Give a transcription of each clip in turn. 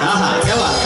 हाँ क्या बात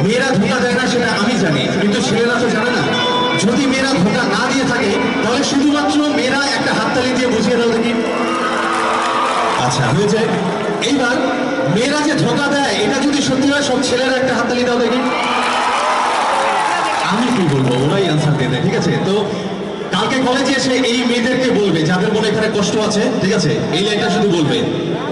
মেয়েরা ধোকা দেয় না সেটা আমি জানি, কিন্তু ছেলেরা তো জানে না। যদি মেয়েরা ধোকা না দিয়ে থাকে তাহলে শুধুমাত্র মেয়েরা একটা হাততালি দিয়ে বুঝিয়ে দাও দেখি। আচ্ছা হয়েছে। এইবার মেয়েরা যে ধোকা দেয় এটা যদি সত্যি হয় সব ছেলেরা একটা হাততালি দাও দেখি। আমি কি বলবো, ওরাই আনসার দিয়ে দেয়। ঠিক আছে, তো কালকে কলেজে এসে এই মেয়েদেরকে বলবে যাদের মনে এখানে কষ্ট আছে, ঠিক আছে, এই লাইনটা শুধু বলবে।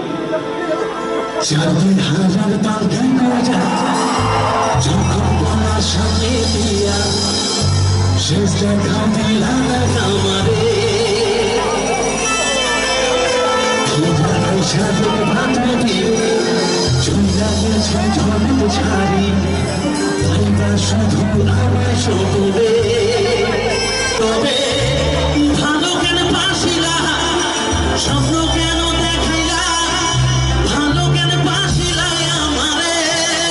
শুধু আমার শোনে তবে ভালো কেন পাশিলা, স্বপ্ন কেন দেখাইলা, ভালো কেন পাশিলা আমারে।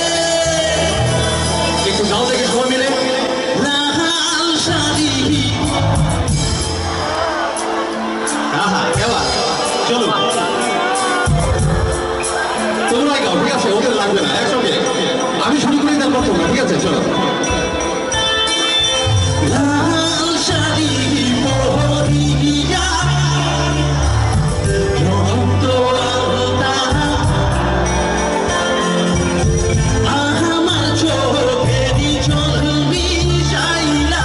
একটু গাও থেকে সবাই মিলে। লাল শাড়ি চলো তোমরাই গাও, ঠিক আছে, ওদের লাগবে না, একসঙ্গে আমি শুরু করি তারপর তোমরা, ঠিক আছে, চলো। লাল শাড়ি পরিয়া রক্ত আমার চোখেরই জল মিশাইলা।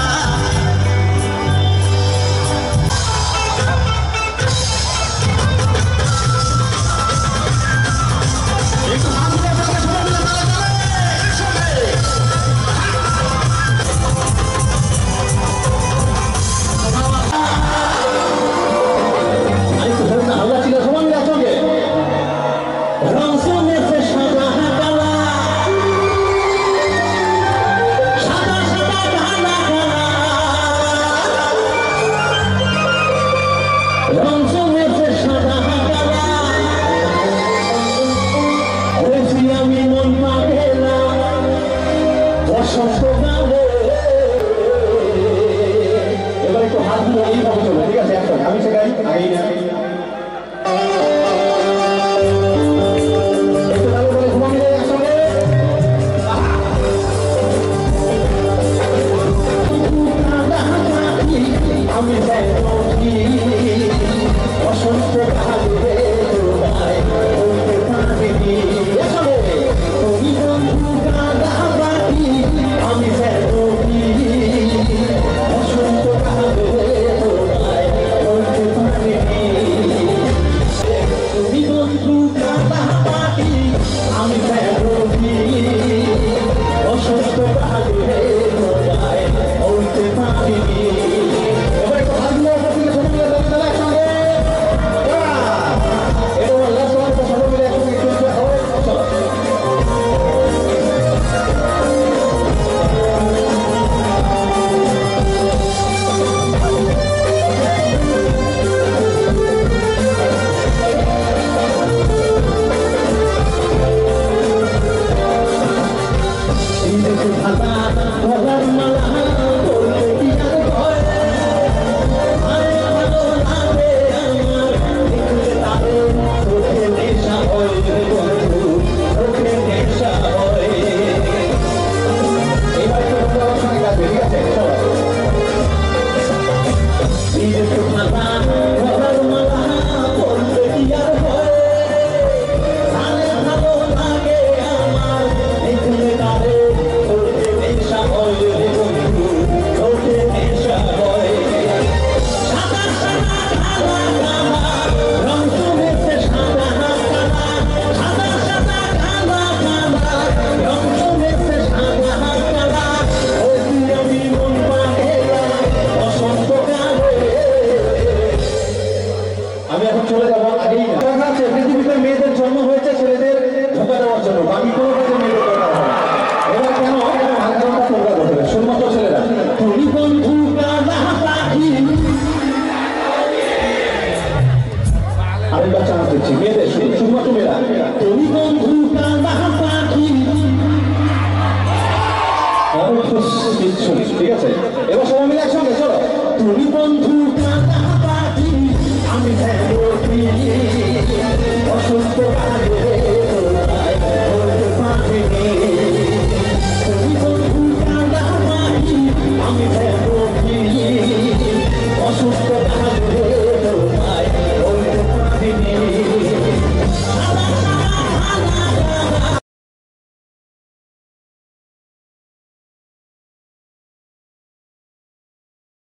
এবার একটু হাত দিয়ে এইভাবে চলো, ঠিক আছে, একসঙ্গে আমি সেটাই আগেই না একটু ভালো করে ঘুমা মিলে একসঙ্গে। আমি অসংখ্য ভাবে আমি এখন চলে যাবো। আগেই না আছে পৃথিবীতে মেয়েদের জন্ম হয়েছে ছেলেদের ধোকা দেওয়ার জন্য, বাকি কোনো কাজে মেয়েদের দরকার হবে না। এবার কেন আন্দোলনটা তোমরা করতে হবে শুধুমাত্র ছেলেরা। তুমি বন্ধু আরেকবার চান্স দিচ্ছি মেয়েদের, শুধুমাত্র মেয়েরা। তুমি বন্ধু ঠিক আছে, এবার সবাই মিলে একসঙ্গে চলো। তুমি বন্ধু আমি অসুস্থ Hey!